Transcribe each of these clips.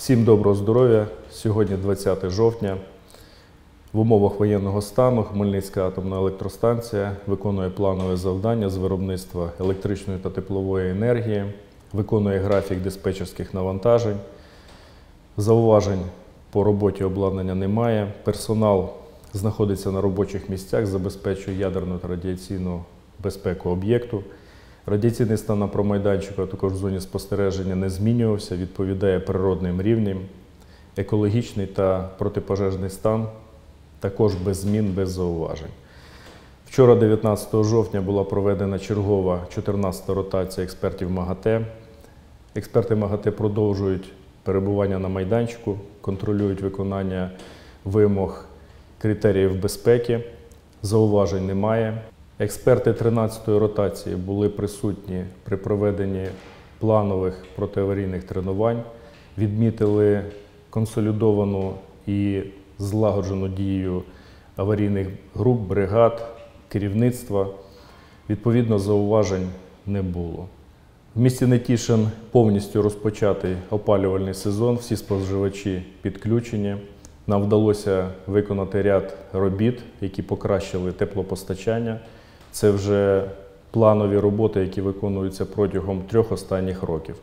Всім доброго здоров'я! Сьогодні 20 жовтня. В умовах воєнного стану Хмельницька атомна електростанція виконує планове завдання з виробництва електричної та теплової енергії, виконує графік диспетчерських навантажень. Зауважень по роботі обладнання немає. Персонал знаходиться на робочих місцях, забезпечує ядерну та радіаційну безпеку об'єкту. Радіаційний стан на промайданчику, а також в зоні спостереження не змінювався, відповідає природним рівням. Екологічний та протипожежний стан також без змін, без зауважень. Вчора, 19 жовтня, була проведена чергова 14-та ротація експертів МАГАТЕ. Експерти МАГАТЕ продовжують перебування на майданчику, контролюють виконання вимог критеріїв безпеки, зауважень немає. Експерти 13-ї ротації були присутні при проведенні планових протиаварійних тренувань, відмітили консолідовану і злагоджену дію аварійних груп, бригад, керівництва. Відповідно, зауважень не було. В місті Нетішин повністю розпочатий опалювальний сезон, всі споживачі підключені. Нам вдалося виконати ряд робіт, які покращили теплопостачання. Це вже планові роботи, які виконуються протягом 3 останніх років.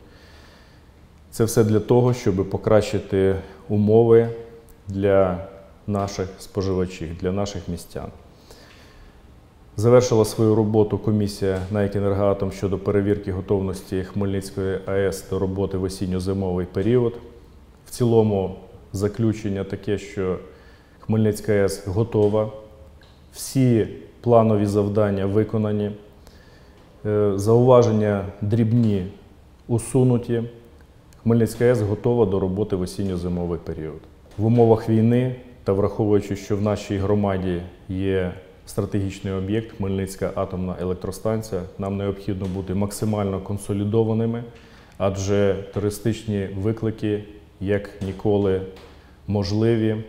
Це все для того, щоб покращити умови для наших споживачів, для наших містян. Завершила свою роботу комісія НАЕК «Енергоатом» щодо перевірки готовності Хмельницької АЕС до роботи в осінньо-зимовий період. В цілому заключення таке, що Хмельницька АЕС готова, всі планові завдання виконані, зауваження дрібні усунуті. Хмельницька АЕС готова до роботи в осінньо-зимовий період. В умовах війни та враховуючи, що в нашій громаді є стратегічний об'єкт Хмельницька атомна електростанція, нам необхідно бути максимально консолідованими, адже терористичні виклики як ніколи можливі,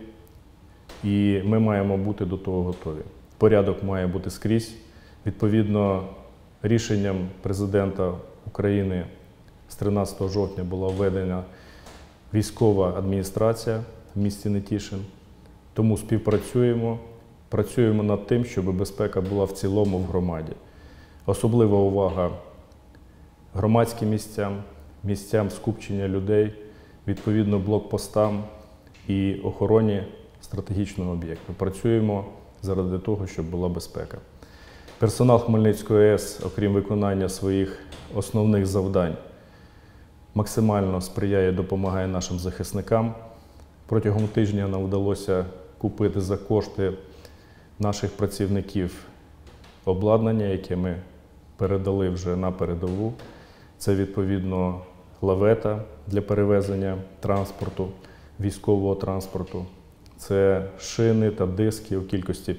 і ми маємо бути до того готові. Порядок має бути скрізь. Відповідно, рішенням президента України з 13 жовтня була введена військова адміністрація в місті Нетішин. Тому співпрацюємо, працюємо над тим, щоб безпека була в цілому в громаді. Особлива увага громадським місцям, місцям скупчення людей, відповідно блокпостам і охороні стратегічного об'єкту. Працюємо заради того, щоб була безпека. Персонал Хмельницької АЕС, окрім виконання своїх основних завдань, максимально сприяє, допомагає нашим захисникам. Протягом тижня нам вдалося купити за кошти наших працівників обладнання, яке ми передали вже на передову. Це, відповідно, лавета для перевезення транспорту, військового транспорту. Це шини та диски у кількості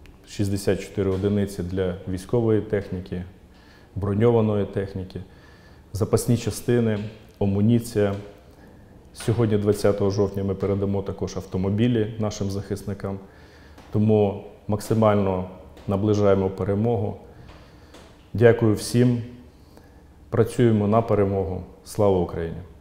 64 одиниці для військової техніки, броньованої техніки, запасні частини, амуніція. Сьогодні, 20 жовтня, ми передамо також автомобілі нашим захисникам. Тому максимально наближаємо перемогу. Дякую всім. Працюємо на перемогу. Слава Україні!